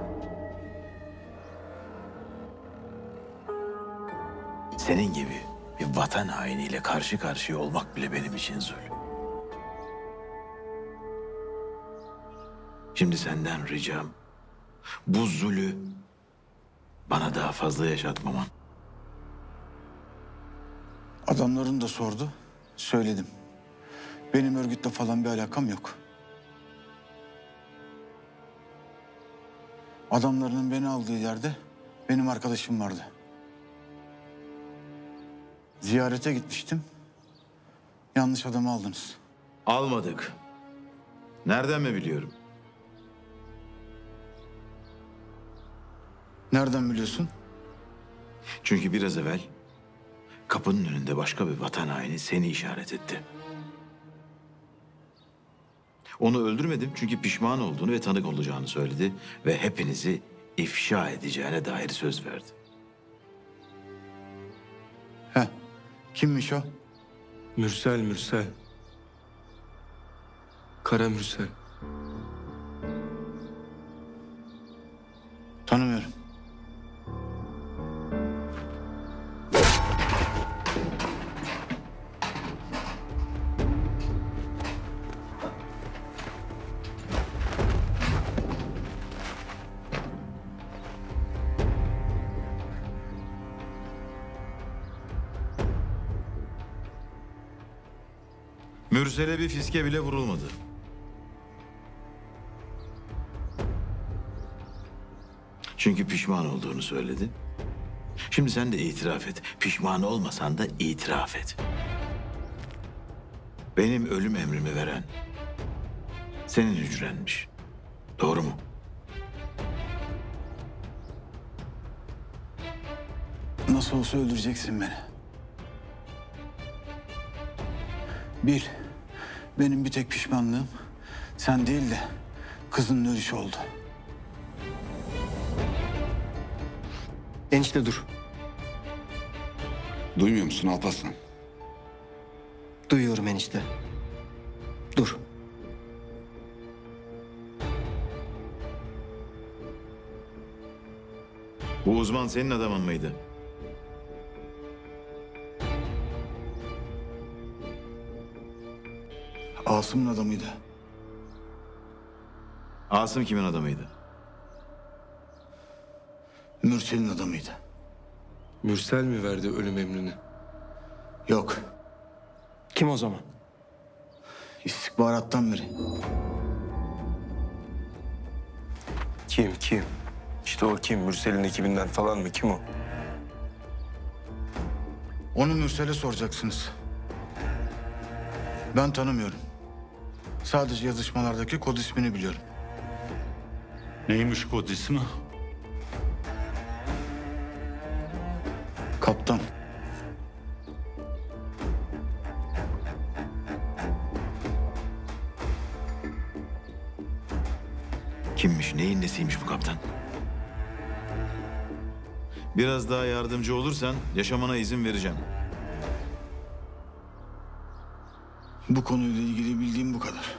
E: Senin gibi Bir vatan hainiyle karşı karşıya olmak bile benim için zul. Şimdi senden ricam bu zulü bana daha fazla yaşatmaman.
I: Adamların da sordu. Söyledim. Benim örgütle falan bir alakam yok. Adamlarının beni aldığı yerde benim arkadaşım vardı. Ziyarete gitmiştim. Yanlış adamı aldınız.
E: Almadık. Nereden mi biliyorum?
I: Nereden biliyorsun?
E: Çünkü biraz evvel kapının önünde başka bir vatan haini seni işaret etti. Onu öldürmedim çünkü pişman olduğunu ve tanık olacağını söyledi ve hepinizi ifşa edeceğine dair söz verdi.
I: Heh, kimmiş o?
G: Mürsel, Mürsel. Kara Mürsel.
I: Tanımıyorum.
E: Mürsel'e bir fiske bile vurulmadı. Çünkü pişman olduğunu söyledi. Şimdi sen de itiraf et. Pişman olmasan da itiraf et. Benim ölüm emrimi veren senin hücrenmiş. Doğru mu?
I: Nasıl olsa öldüreceksin beni. Bil, benim bir tek pişmanlığım sen değil de kızının ölüşü oldu.
Q: Enişte dur.
S: Duymuyor musun Alparslan?
Q: Duyuyorum enişte. Dur.
E: Bu uzman senin adamın mıydı?
I: Asım'ın adamıydı.
E: Asım kimin adamıydı?
I: Mürsel'in adamıydı.
G: Mürsel mi verdi ölüm emrini?
I: Yok.
Q: Kim o zaman?
I: İstihbarattan biri.
G: Kim, kim? İşte o kim? Mürsel'in ekibinden falan mı? Kim o?
I: Onu Mürsel'e soracaksınız. Ben tanımıyorum. Sadece yazışmalardaki kod ismini biliyorum.
J: Neymiş kod ismi?
I: Kaptan.
E: Kimmiş, neyin nesiymiş bu kaptan? Biraz daha yardımcı olursan yaşamana izin vereceğim.
I: Bu konuyla ilgili bildiğim bu kadar.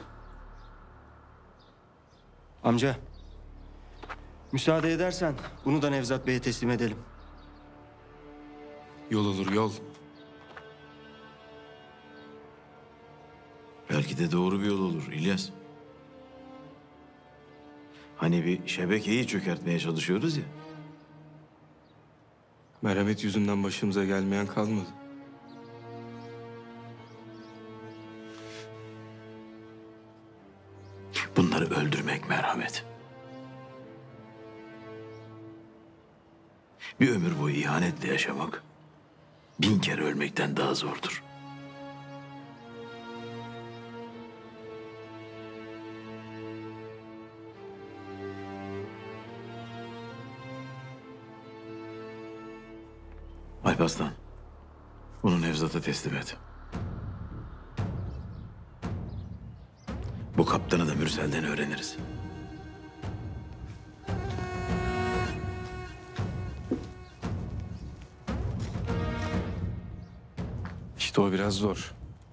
Q: Amca. Müsaade edersen bunu da Nevzat Bey'e teslim edelim.
G: Yol olur, yol.
E: Belki de doğru bir yol olur İlyas. Hani bir şebekeyi çökertmeye çalışıyoruz ya.
G: Merhamet yüzünden başımıza gelmeyen kalmadı.
E: Bunları öldürmek merhamet. Bir ömür boyu ihanetle yaşamak bin kere ölmekten daha zordur. Alparslan, bunu Nevzat'a teslim et. Bu kaptanı da Mürsel'den öğreniriz.
G: İşte o biraz zor.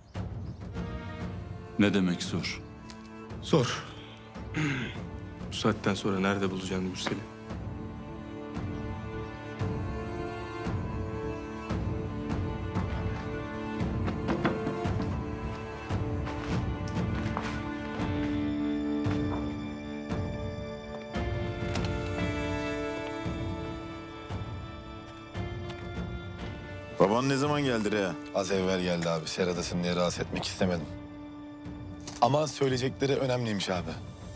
J: Ne demek zor?
G: Zor. Bu saatten sonra nerede bulacaksın Mürsel'i?
A: Baban ne zaman geldi Reha?
B: Az evvel geldi abi. Seradasın diye rahatsız etmek istemedim. Ama söyleyecekleri önemliymiş abi.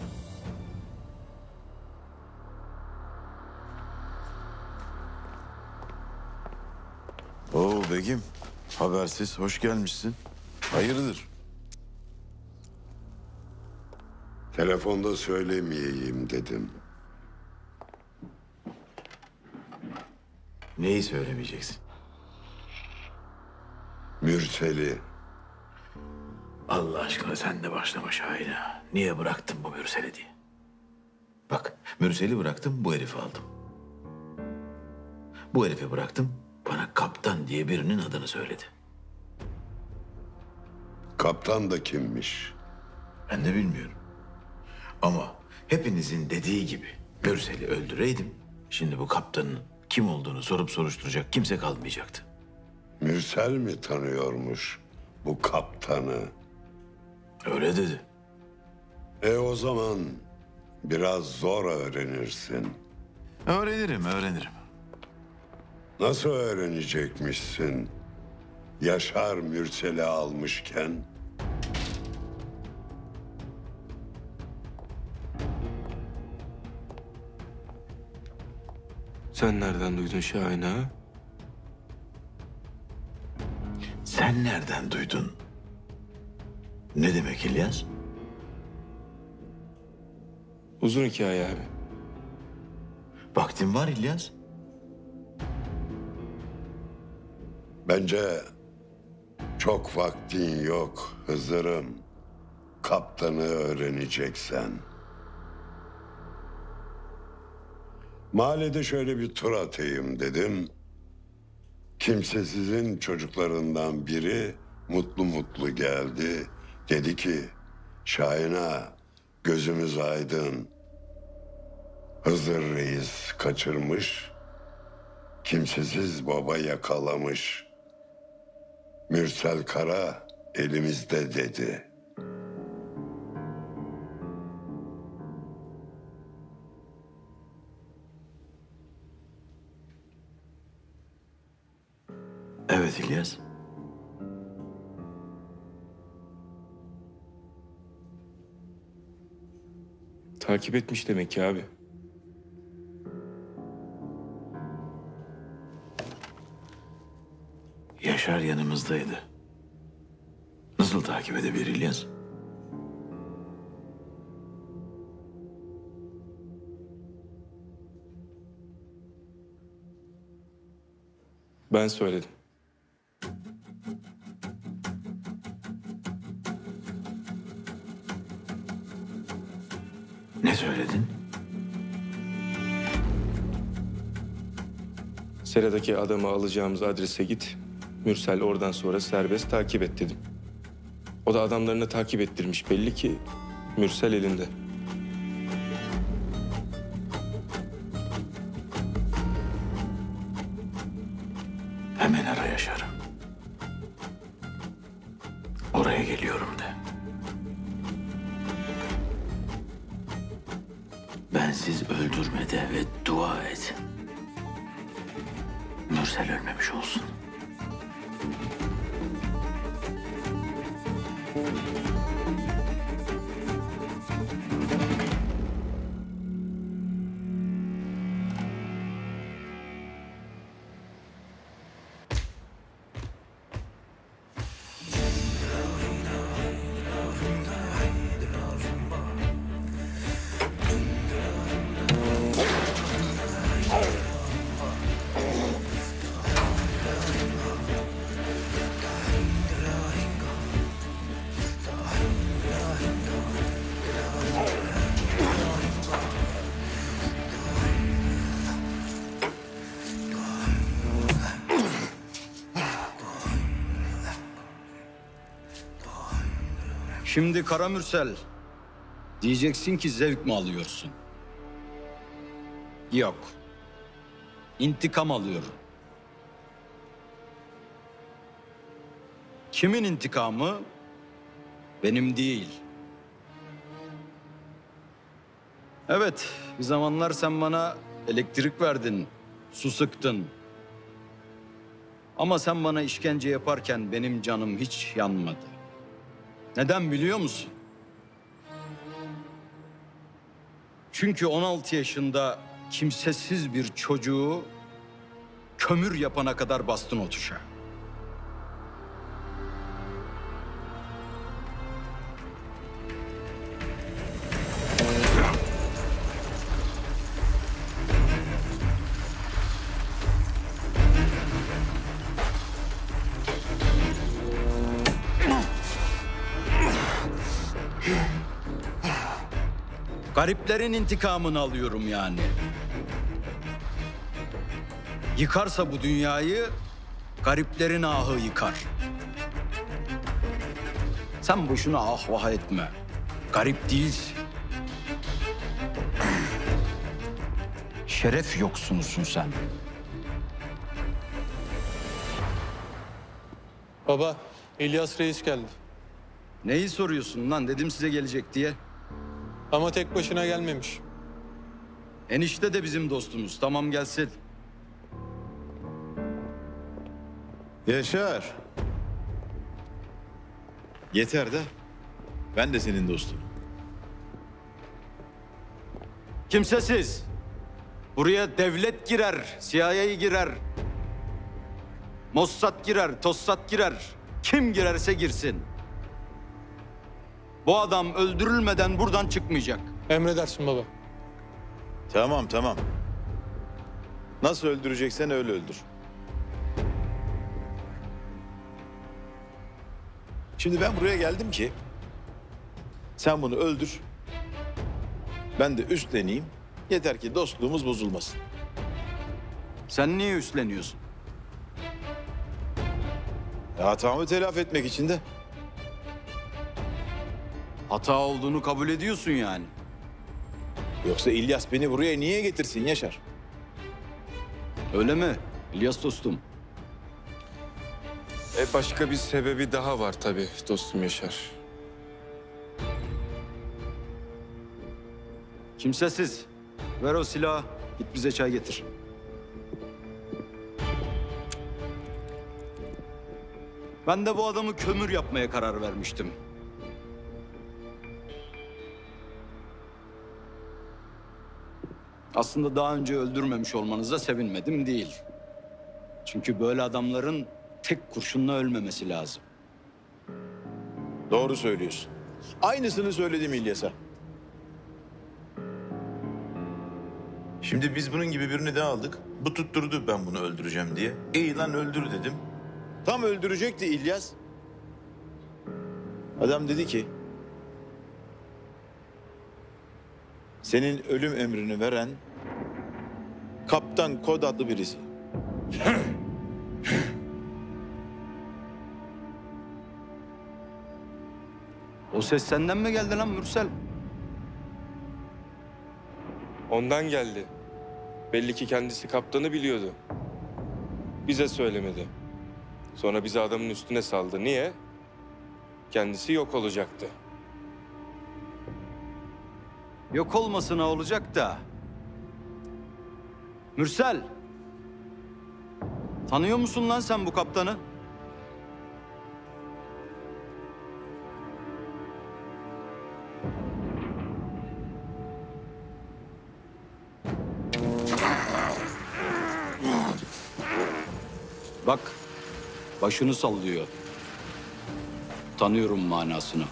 A: Oo Begim, habersiz hoş gelmişsin. Hayırdır?
W: Telefonda söylemeyeyim dedim.
E: Neyi söylemeyeceksin?
W: Mürsel'i.
E: Allah aşkına sen de başlama Şahin'e. Niye bıraktın bu Mürsel'i diye. Bak, Mürsel'i bıraktım, bu herifi aldım. Bu herifi bıraktım, bana kaptan diye birinin adını söyledi.
W: Kaptan da kimmiş?
E: Ben de bilmiyorum. Ama hepinizin dediği gibi Mürsel'i öldüreydim, şimdi bu kaptanın kim olduğunu sorup soruşturacak kimse kalmayacaktı.
W: Mürsel mi tanıyormuş bu kaptanı?
E: Öyle dedi.
W: E o zaman biraz zor öğrenirsin.
E: Öğrenirim, öğrenirim.
W: Nasıl öğrenecekmişsin? Yaşar Mürsel'i almışken.
G: Sen nereden duydun Şahin ha?
E: Sen nereden duydun? Ne demek İlyas?
G: Uzun hikaye abi.
E: Vaktin var İlyas.
W: Bence çok vaktin yok Hızır'ım. Kaptanı öğreneceksen. Mahallede şöyle bir tur atayım dedim. Kimsesizin çocuklarından biri mutlu mutlu geldi. Dedi ki, Şahin ağa, gözümüz aydın. Hızır Reis kaçırmış, kimsesiz baba yakalamış. Mürsel Kara elimizde dedi.
E: Evet İlyas.
G: Takip etmiş demek ki abi.
E: Yaşar yanımızdaydı. Nasıl takip edebilir İlyas?
G: Ben söyledim.
E: Ne söyledin?
G: Seradaki adamı alacağımız adrese git. Mürsel oradan sonra serbest takip et dedim. O da adamlarını takip ettirmiş. Belli ki Mürsel elinde.
E: Hemen ara Yaşar'ı. Oraya geliyorum de. Bensiz öldürme de ve dua et. Mürsel ölmemiş olsun.
H: Şimdi Kara Mürsel, diyeceksin ki zevk mi alıyorsun? Yok. İntikam alıyorum. Kimin intikamı? Benim değil. Evet, bir zamanlar sen bana elektrik verdin, su sıktın. Ama sen bana işkence yaparken benim canım hiç yanmadı. Neden biliyor musun? Çünkü on altı yaşında kimsesiz bir çocuğu kömür yapana kadar bastın o tuşa. Gariplerin intikamını alıyorum yani. Yıkarsa bu dünyayı, gariplerin ahı yıkar. Sen boşuna ah vah etme. Garip değilsin. Şeref yoksunusun sen.
R: Baba, İlyas Reis geldi.
H: Neyi soruyorsun lan? Dedim size gelecek diye.
R: Ama tek başına gelmemiş.
H: Enişte de bizim dostumuz. Tamam gelsin.
E: Yaşar. Yeter de ben de senin dostum.
H: Kimsesiz. Buraya devlet girer, C I A girer. Mossad girer, Tossad girer. Kim girerse girsin. Bu adam öldürülmeden buradan çıkmayacak.
R: Emredersin baba.
E: Tamam tamam. Nasıl öldüreceksen öyle öldür. Şimdi ben buraya geldim ki sen bunu öldür. Ben de üstleneyim. Yeter ki dostluğumuz bozulmasın.
H: Sen niye üstleniyorsun?
E: Ya, hatamı telafi etmek için de.
H: Hata olduğunu kabul ediyorsun yani.
E: Yoksa İlyas beni buraya niye getirsin Yaşar?
H: Öyle mi İlyas dostum?
G: E başka bir sebebi daha var tabii dostum Yaşar.
H: Kimsesiz. Ver o silahı. Git bize çay getir. Ben de bu adamı kömür yapmaya karar vermiştim. Aslında daha önce öldürmemiş olmanıza sevinmedim değil. Çünkü böyle adamların tek kurşunla ölmemesi lazım.
E: Doğru söylüyorsun. Aynısını söyledim İlyas'a. Şimdi biz bunun gibi birini de aldık. Bu tutturdu ben bunu öldüreceğim diye. İyi lan öldür dedim. Tam öldürecekti İlyas. Adam dedi ki... Senin ölüm emrini veren... Kaptan Kod adlı birisi.
H: O ses senden mi geldi lan Mürsel?
G: Ondan geldi. Belli ki kendisi kaptanı biliyordu. Bize söylemedi. Sonra bizi adamın üstüne saldı. Niye? Kendisi yok olacaktı.
H: Yok olmasına olacak da. Mürsel. Tanıyor musun lan sen bu kaptanı? Bak, başını sallıyor. Tanıyorum manasını.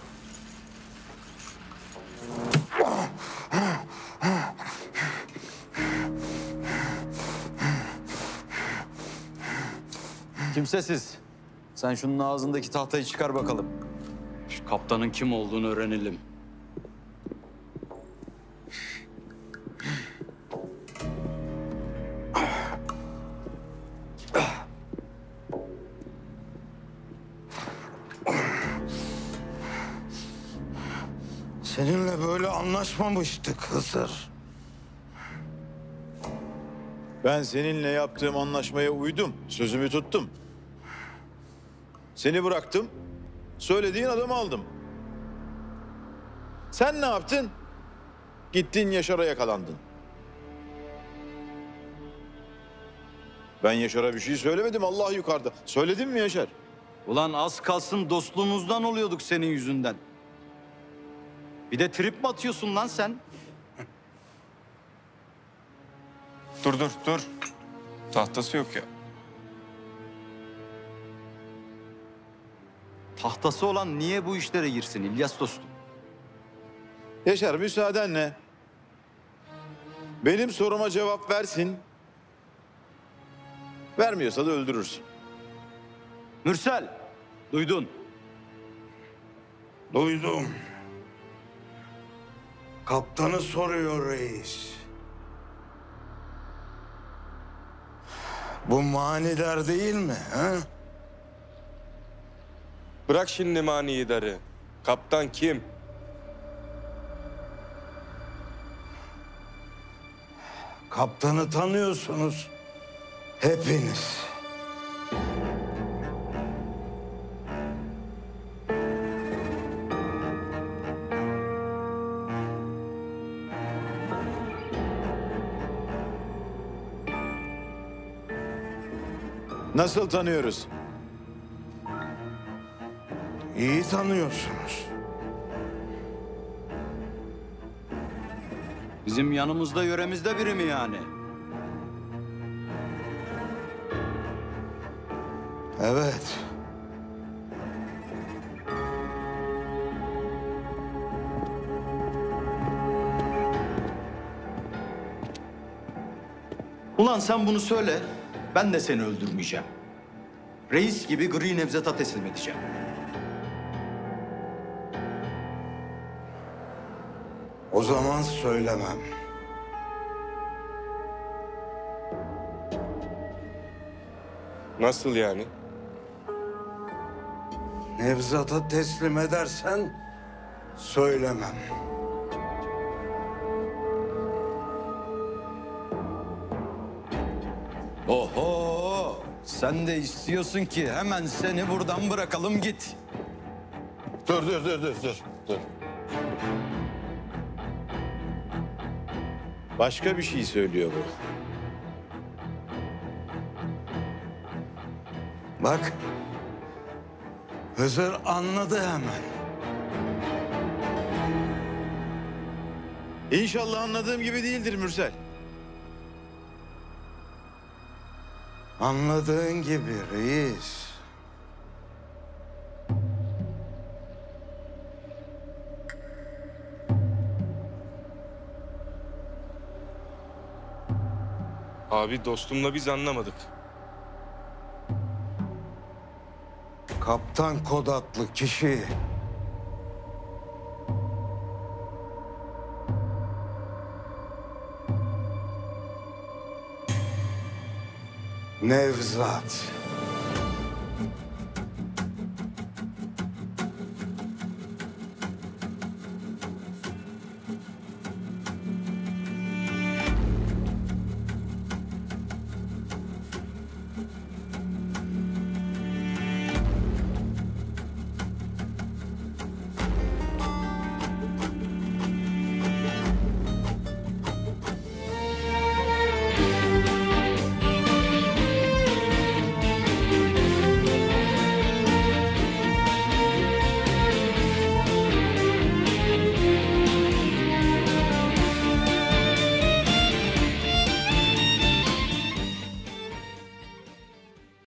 H: Kimsesiz. Sen şunun ağzındaki tahtayı çıkar bakalım. Şu kaptanın kim olduğunu öğrenelim.
S: Seninle böyle anlaşmamıştık Hızır.
E: Ben seninle yaptığım anlaşmaya uydum. Sözümü tuttum. Seni bıraktım. Söylediğin adamı aldım. Sen ne yaptın? Gittin Yaşar'a yakalandın. Ben Yaşar'a bir şey söylemedim, Allah yukarıda. Söyledin mi Yaşar?
H: Ulan az kalsın dostluğumuzdan oluyorduk senin yüzünden. Bir de trip mi atıyorsun lan sen?
G: Dur dur dur. Tahtası yok ya.
H: Tahtası olan niye bu işlere girsin İlyas dostum?
E: Yaşar müsaadenle. Benim soruma cevap versin. Vermiyorsa da öldürürsün.
H: Mürsel, duydun.
S: Duydum. Kaptanı soruyor reis. Bu manidar değil mi? Ha?
G: Bırak şimdi manidarı. Kaptan kim?
S: Kaptanı tanıyorsunuz. Hepiniz.
E: Nasıl tanıyoruz?
S: İyi tanıyorsunuz.
H: Bizim yanımızda yöremizde biri mi yani?
S: Evet.
H: Ulan sen bunu söyle, ben de seni öldürmeyeceğim. Reis gibi Gri Nevzat'a teslim edeceğim.
S: O zaman söylemem.
G: Nasıl yani?
S: Nevzat'a teslim edersen söylemem.
H: Oho! Sen de istiyorsun ki hemen seni buradan bırakalım git.
E: Dur, dur, dur, dur, dur, dur. Başka bir şey söylüyor bu.
S: Bak. Hızır anladı hemen.
E: İnşallah anladığım gibi değildir Mürsel.
S: Anladığın gibi reis.
G: Abi dostumla biz anlamadık.
S: Kaptan Kod adlı kişi Nevzat.